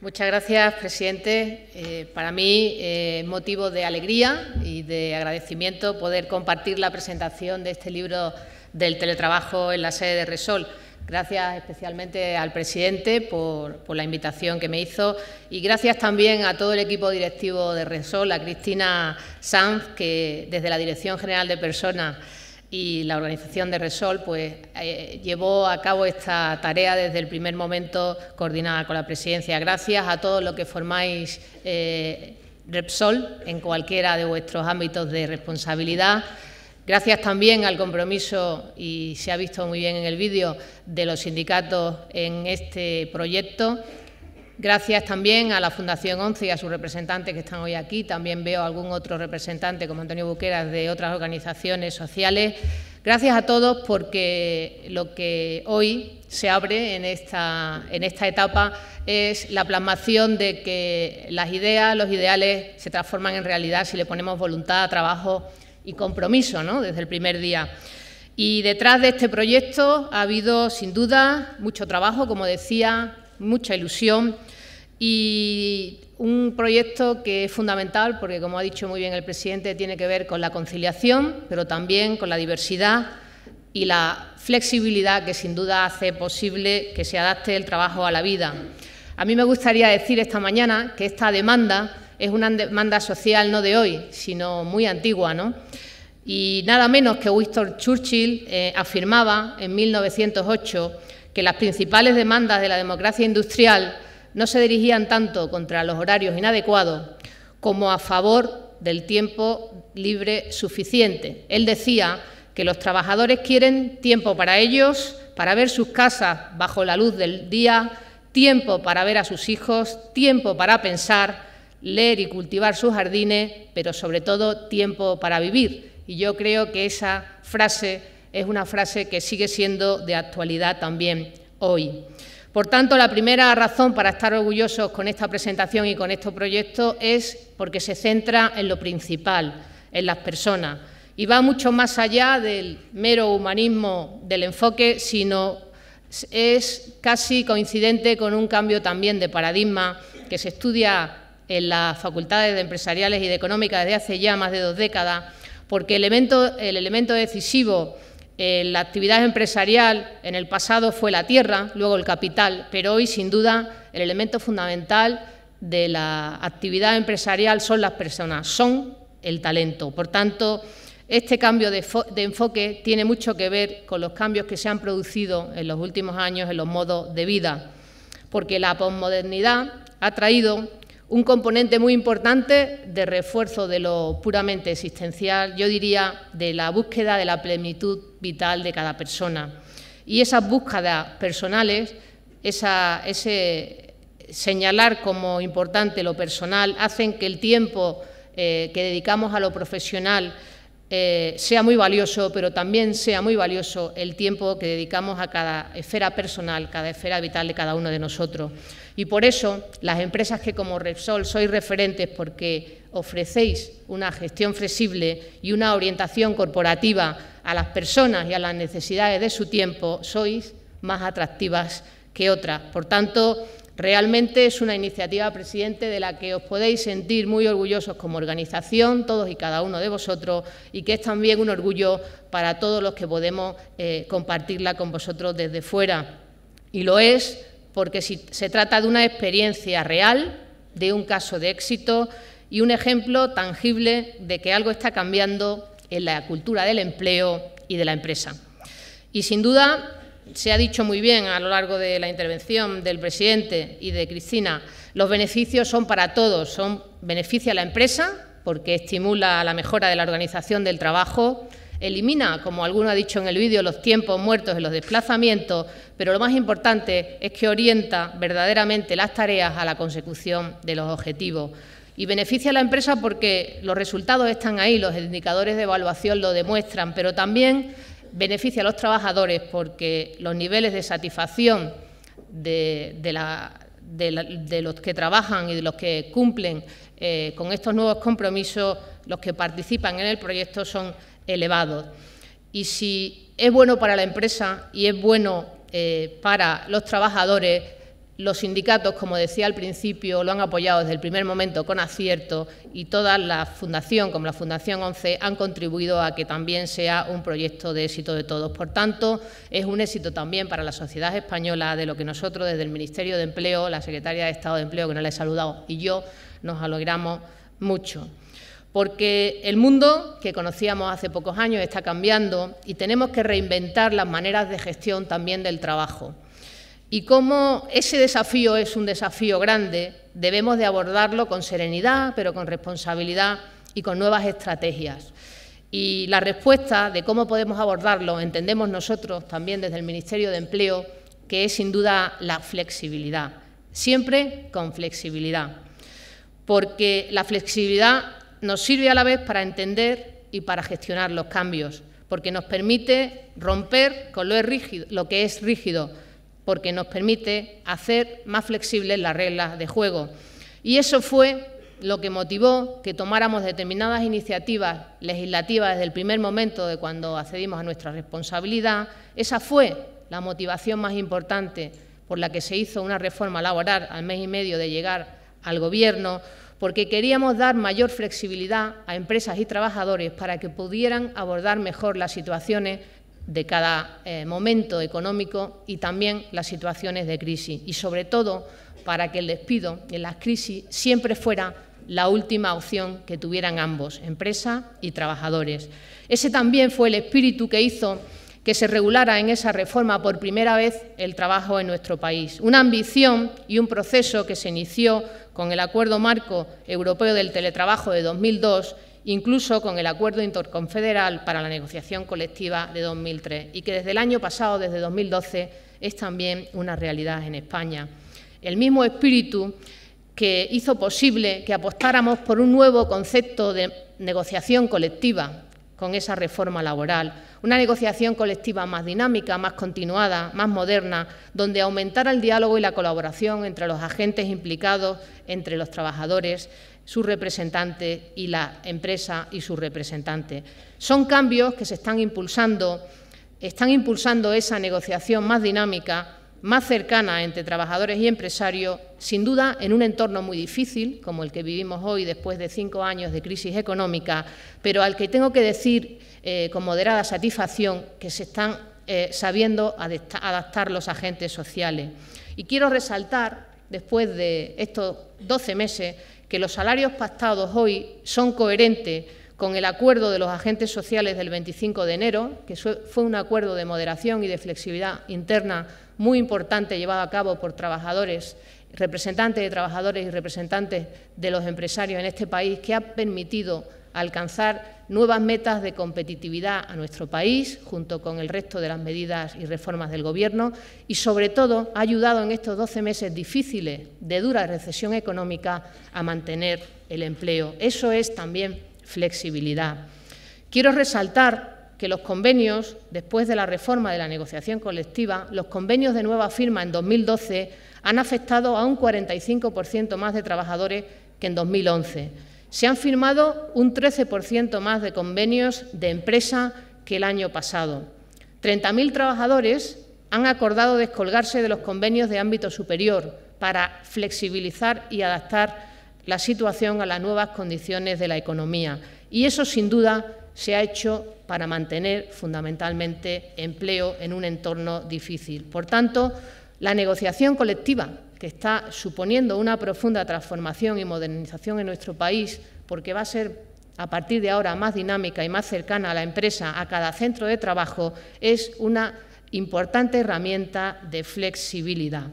Muchas gracias, presidente. Para mí es motivo de alegría y de agradecimiento poder compartir la presentación de este libro del teletrabajo en la sede de Repsol. Gracias especialmente al presidente por la invitación que me hizo y gracias también a todo el equipo directivo de Repsol, a Cristina Sanz, que desde la Dirección General de Personas y la organización de Repsol pues, llevó a cabo esta tarea desde el primer momento coordinada con la presidencia. Gracias a todos los que formáis Repsol en cualquiera de vuestros ámbitos de responsabilidad. Gracias también al compromiso, y se ha visto muy bien en el vídeo, de los sindicatos en este proyecto. Gracias también a la Fundación 11 y a sus representantes que están hoy aquí. También veo algún otro representante, como Antonio Buqueras, de otras organizaciones sociales. Gracias a todos porque lo que hoy se abre en esta etapa es la plasmación de que las ideas, los ideales se transforman en realidad si le ponemos voluntad, trabajo y compromiso, ¿no?, desde el primer día. Y detrás de este proyecto ha habido, sin duda, mucho trabajo, como decía, mucha ilusión y un proyecto que es fundamental porque, como ha dicho muy bien el presidente, tiene que ver con la conciliación, pero también con la diversidad y la flexibilidad que, sin duda, hace posible que se adapte el trabajo a la vida. A mí me gustaría decir esta mañana que esta demanda es una demanda social no de hoy, sino muy antigua, ¿no? Y nada menos que Winston Churchill afirmaba en 1908 que las principales demandas de la democracia industrial no se dirigían tanto contra los horarios inadecuados como a favor del tiempo libre suficiente. Él decía que los trabajadores quieren tiempo para ellos, para ver sus casas bajo la luz del día, tiempo para ver a sus hijos, tiempo para pensar, leer y cultivar sus jardines, pero sobre todo tiempo para vivir. Y yo creo que esa frase es una frase que sigue siendo de actualidad también hoy. Por tanto, la primera razón para estar orgullosos con esta presentación y con este proyecto es porque se centra en lo principal, en las personas, y va mucho más allá del mero humanismo del enfoque, sino es casi coincidente con un cambio también de paradigma que se estudia en las facultades de empresariales y de económicas desde hace ya más de 2 décadas, porque el elemento decisivo en la actividad empresarial en el pasado fue la tierra, luego el capital, pero hoy, sin duda, el elemento fundamental de la actividad empresarial son las personas, son el talento. Por tanto, este cambio de enfoque tiene mucho que ver con los cambios que se han producido en los últimos años en los modos de vida, porque la posmodernidad ha traído un componente muy importante de refuerzo de lo puramente existencial, yo diría, de la búsqueda de la plenitud vital de cada persona. Y esas búsquedas personales, ese señalar como importante lo personal, hacen que el tiempo que dedicamos a lo profesional sea muy valioso, pero también sea muy valioso el tiempo que dedicamos a cada esfera personal, cada esfera vital de cada uno de nosotros. Y por eso, las empresas que como Repsol sois referentes porque ofrecéis una gestión flexible y una orientación corporativa a las personas y a las necesidades de su tiempo, sois más atractivas que otras. Por tanto, realmente es una iniciativa, presidente, de la que os podéis sentir muy orgullosos como organización, todos y cada uno de vosotros, y que es también un orgullo para todos los que podemos compartirla con vosotros desde fuera. Y lo es porque se trata de una experiencia real, de un caso de éxito y un ejemplo tangible de que algo está cambiando en la cultura del empleo y de la empresa. Y sin duda, se ha dicho muy bien a lo largo de la intervención del presidente y de Cristina, los beneficios son para todos, beneficia a la empresa porque estimula la mejora de la organización del trabajo, elimina, como alguno ha dicho en el vídeo, los tiempos muertos en los desplazamientos, pero lo más importante es que orienta verdaderamente las tareas a la consecución de los objetivos. Y beneficia a la empresa porque los resultados están ahí, los indicadores de evaluación lo demuestran, pero también beneficia a los trabajadores porque los niveles de satisfacción de los que trabajan y de los que cumplen con estos nuevos compromisos, los que participan en el proyecto, son elevados. Y si es bueno para la empresa y es bueno para los trabajadores, Los sindicatos, como decía al principio, lo han apoyado desde el primer momento con acierto y toda la Fundación, como la Fundación 11, han contribuido a que también sea un proyecto de éxito de todos. Por tanto, es un éxito también para la sociedad española, de lo que nosotros desde el Ministerio de Empleo, la Secretaria de Estado de Empleo, que no la he saludado, y yo nos alegramos mucho. Porque el mundo que conocíamos hace pocos años está cambiando y tenemos que reinventar las maneras de gestión también del trabajo. Y como ese desafío es un desafío grande, debemos de abordarlo con serenidad, pero con responsabilidad y con nuevas estrategias. Y la respuesta de cómo podemos abordarlo entendemos nosotros también desde el Ministerio de Empleo, que es sin duda la flexibilidad, siempre con flexibilidad, porque la flexibilidad nos sirve a la vez para entender y para gestionar los cambios, porque nos permite romper con lo que es rígido, porque nos permite hacer más flexibles las reglas de juego. Y eso fue lo que motivó que tomáramos determinadas iniciativas legislativas desde el primer momento de cuando accedimos a nuestra responsabilidad. Esa fue la motivación más importante por la que se hizo una reforma laboral al mes y medio de llegar al Gobierno, porque queríamos dar mayor flexibilidad a empresas y trabajadores para que pudieran abordar mejor las situaciones de cada momento económico y también las situaciones de crisis, y sobre todo para que el despido en las crisis siempre fuera la última opción que tuvieran ambos, empresa y trabajadores. Ese también fue el espíritu que hizo que se regulara en esa reforma por primera vez el trabajo en nuestro país. Una ambición y un proceso que se inició con el Acuerdo Marco Europeo del Teletrabajo de 2002, incluso con el Acuerdo Interconfederal para la Negociación Colectiva de 2003, y que desde el año pasado, desde 2012, es también una realidad en España. El mismo espíritu que hizo posible que apostáramos por un nuevo concepto de negociación colectiva con esa reforma laboral, una negociación colectiva más dinámica, más continuada, más moderna, donde aumentara el diálogo y la colaboración entre los agentes implicados, entre los trabajadores, sus representantes y la empresa y sus representantes. Son cambios que se están impulsando esa negociación más dinámica, más cercana entre trabajadores y empresarios, sin duda en un entorno muy difícil, como el que vivimos hoy después de 5 años de crisis económica, pero al que tengo que decir con moderada satisfacción que se están sabiendo adaptar los agentes sociales. Y quiero resaltar, después de estos 12 meses, que los salarios pactados hoy son coherentes con el acuerdo de los agentes sociales del 25 de enero, que fue un acuerdo de moderación y de flexibilidad interna muy importante llevado a cabo por trabajadores, representantes de trabajadores y representantes de los empresarios en este país, que ha permitido alcanzar nuevas metas de competitividad a nuestro país, junto con el resto de las medidas y reformas del Gobierno, y sobre todo ha ayudado en estos 12 meses difíciles de dura recesión económica a mantener el empleo. Eso es también flexibilidad. Quiero resaltar que los convenios, después de la reforma de la negociación colectiva, los convenios de nueva firma en 2012 han afectado a un 45% más de trabajadores que en 2011. Se han firmado un 13% más de convenios de empresa que el año pasado. 30.000 trabajadores han acordado descolgarse de los convenios de ámbito superior para flexibilizar y adaptar la situación a las nuevas condiciones de la economía. Y eso, sin duda, se ha hecho para mantener fundamentalmente empleo en un entorno difícil. Por tanto, la negociación colectiva, que está suponiendo una profunda transformación y modernización en nuestro país, porque va a ser a partir de ahora más dinámica y más cercana a la empresa, a cada centro de trabajo, es una importante herramienta de flexibilidad.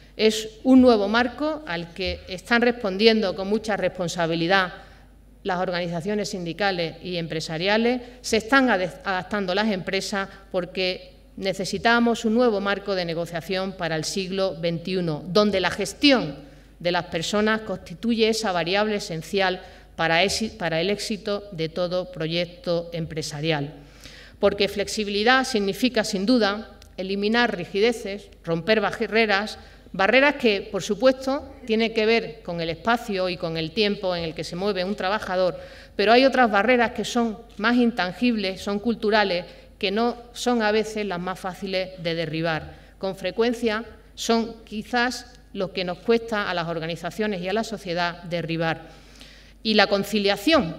Es un nuevo marco al que están respondiendo con mucha responsabilidad las organizaciones sindicales y empresariales, se están adaptando las empresas porque necesitamos un nuevo marco de negociación para el siglo XXI, donde la gestión de las personas constituye esa variable esencial para el éxito de todo proyecto empresarial. Porque flexibilidad significa, sin duda, eliminar rigideces, romper barreras que, por supuesto, tienen que ver con el espacio y con el tiempo en el que se mueve un trabajador, pero hay otras barreras que son más intangibles, son culturales, que no son a veces las más fáciles de derribar. Con frecuencia son quizás lo que nos cuesta a las organizaciones y a la sociedad derribar. Y la conciliación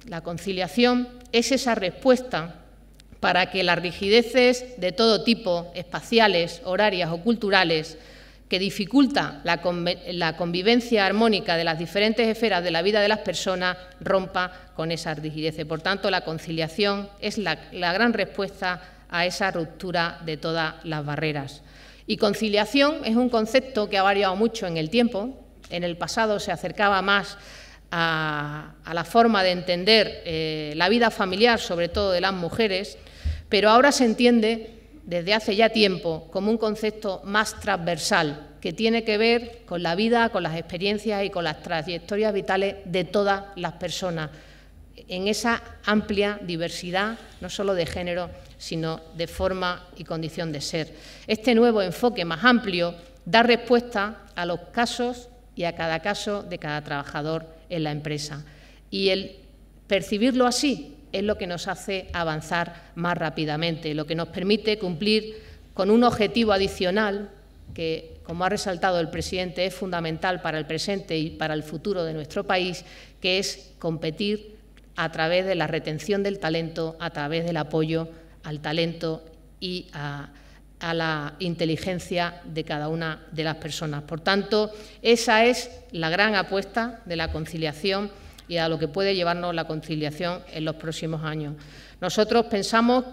es esa respuesta para que las rigideces de todo tipo, espaciales, horarias o culturales, que dificulta la convivencia armónica de las diferentes esferas de la vida de las personas, rompa con esa rigidez. Por tanto, la conciliación es la gran respuesta a esa ruptura de todas las barreras. Y conciliación es un concepto que ha variado mucho en el tiempo. En el pasado se acercaba más a la forma de entender la vida familiar, sobre todo de las mujeres, pero ahora se entiende desde hace ya tiempo como un concepto más transversal, que tiene que ver con la vida, con las experiencias y con las trayectorias vitales de todas las personas, en esa amplia diversidad, no solo de género, sino de forma y condición de ser. Este nuevo enfoque más amplio da respuesta a los casos y a cada caso de cada trabajador en la empresa. Y el percibirlo así es lo que nos hace avanzar más rápidamente, lo que nos permite cumplir con un objetivo adicional que, como ha resaltado el presidente, es fundamental para el presente y para el futuro de nuestro país, que es competir a través de la retención del talento, a través del apoyo al talento y a la inteligencia de cada una de las personas. Por tanto, esa es la gran apuesta de la conciliación y a lo que puede llevarnos la conciliación en los próximos años. Nosotros pensamos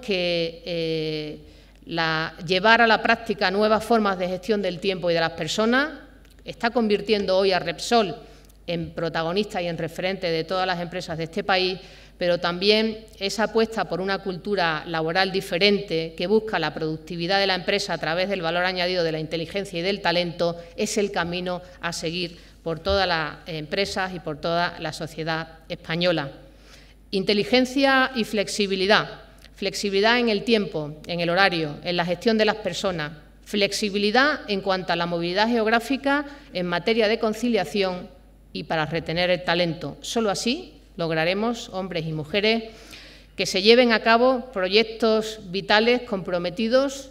que llevar a la práctica nuevas formas de gestión del tiempo y de las personas está convirtiendo hoy a Repsol en protagonista y en referente de todas las empresas de este país, pero también esa apuesta por una cultura laboral diferente que busca la productividad de la empresa a través del valor añadido de la inteligencia y del talento es el camino a seguir por todas las empresas y por toda la sociedad española. Inteligencia y flexibilidad. Flexibilidad en el tiempo, en el horario, en la gestión de las personas. Flexibilidad en cuanto a la movilidad geográfica en materia de conciliación y para retener el talento. Solo así lograremos, hombres y mujeres, que se lleven a cabo proyectos vitales comprometidos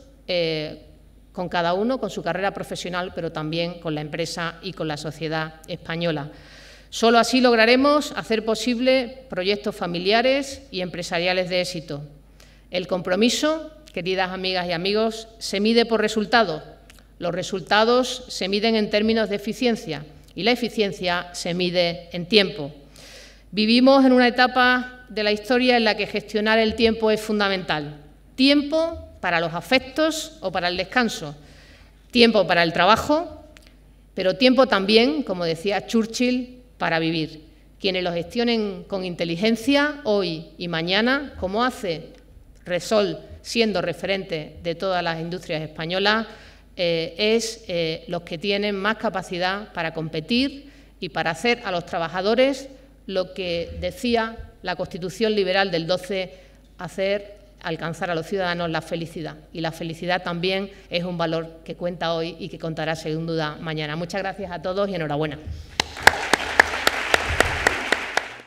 con cada uno, con su carrera profesional, pero también con la empresa y con la sociedad española. Solo así lograremos hacer posible proyectos familiares y empresariales de éxito. El compromiso, queridas amigas y amigos, se mide por resultados. Los resultados se miden en términos de eficiencia y la eficiencia se mide en tiempo. Vivimos en una etapa de la historia en la que gestionar el tiempo es fundamental. Tiempo para los afectos o para el descanso, tiempo para el trabajo, pero tiempo también, como decía Churchill, para vivir. Quienes lo gestionen con inteligencia hoy y mañana, como hace Repsol, siendo referente de todas las industrias españolas, es los que tienen más capacidad para competir y para hacer a los trabajadores lo que decía la Constitución liberal del 12, alcanzar a los ciudadanos la felicidad. Y la felicidad también es un valor que cuenta hoy y que contará sin duda mañana. Muchas gracias a todos y enhorabuena.